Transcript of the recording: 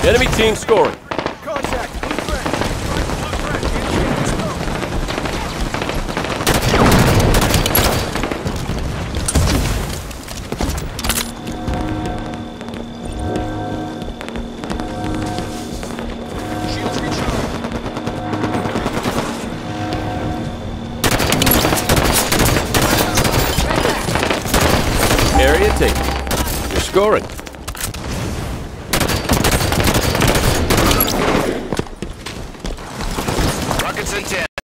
Enemy team scoring. Contact. Shields recharged. Area taken. You're scoring.